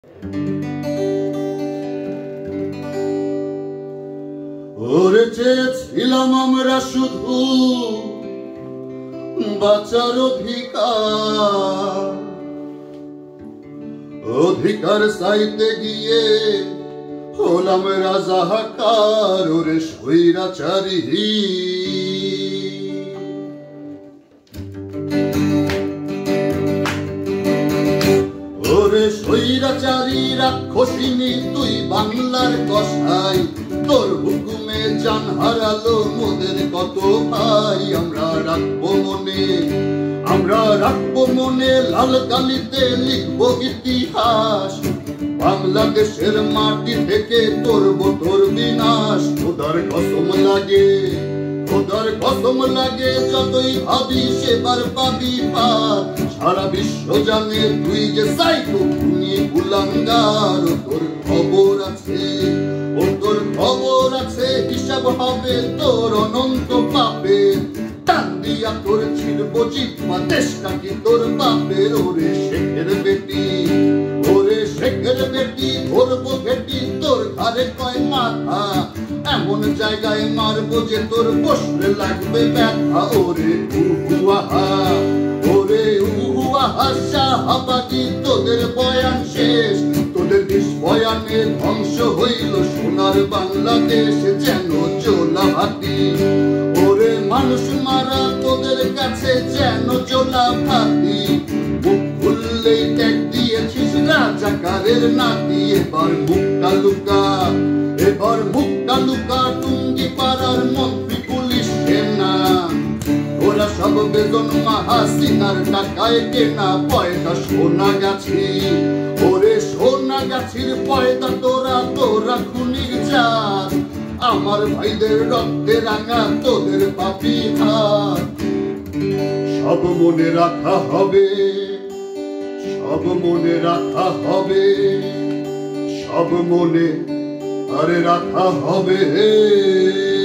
ওরে চেয়েছিলাম আমরা শুধু বাঁচার অধিকার, অধিকার চাইতে গিয়ে হলাম রাজাকার। ওরে স্বৈরাচারী, ওরে স্বৈরাচারী রাক্ষসিনী তুই বাংলার কসাই, তোর হুকুমে জান হারালো মোদের কত ভাই। আমরা রাখবো মনে, আমরা রাখবো মনে, লাল কালিতে লিখবো ইতিহাস। বাংলাদেশের মাটি থেকে করবো তোর বিনাশ। খোদার কসম লাগে, খোদার কসম লাগে, যতই ভাবি সেবার পাবি পার। সারা বিশ্ব জানে তুই যে সাইকো খুনি কুলাঙ্গার। তোর খবর আছে, ও তোর খবর আছে, হিসাব হবে তোর অনন্ত পাপের। টান দিয়া তোর ছিড়ব জিহ্বা, দেশটা কি তোর বাপের। ওরে শেখের বেটি, ওরে শেখের বেটি, ধরবো ভেটি তোর ঘাড়ে কয় মাথা। এমন জায়গায় মারবো যে তোর বসলে লাগবে ব্যথা। ওরে উহুয়াহা, ওরে উহুয়াহা, শাহবাগী তোদের বয়ান শেষ। তোদের বয়ানে ধ্বংস হইল সোনার বাংলাদেশ যেন জোলা ভাতি। ওরে মানুষ মারা তোদের কাছে যেন জোলা ভাতি। মুখ খুললেই ট্যাগ দিয়েছিস রাজাকারের নাতি। এবার মুখটা লুকা, এবার মুখটা লুকা, টুঙ্গি পাড়ার মন্ত্রী পুলিশ সেনা। ওরা সব বেতন হাসিনার টাকায় কেনা পয়সা সোনা গাছি। ওরে সোনা গাছির পয়দা তোরা, তোরা খুনির জাত। আমার ভাইদের রক্তে রাঙা তোদের পাপি হাত। সব মনে রাখা হবে, সব মনে রাখা হবে, সব মনে আরে রাখা হবে।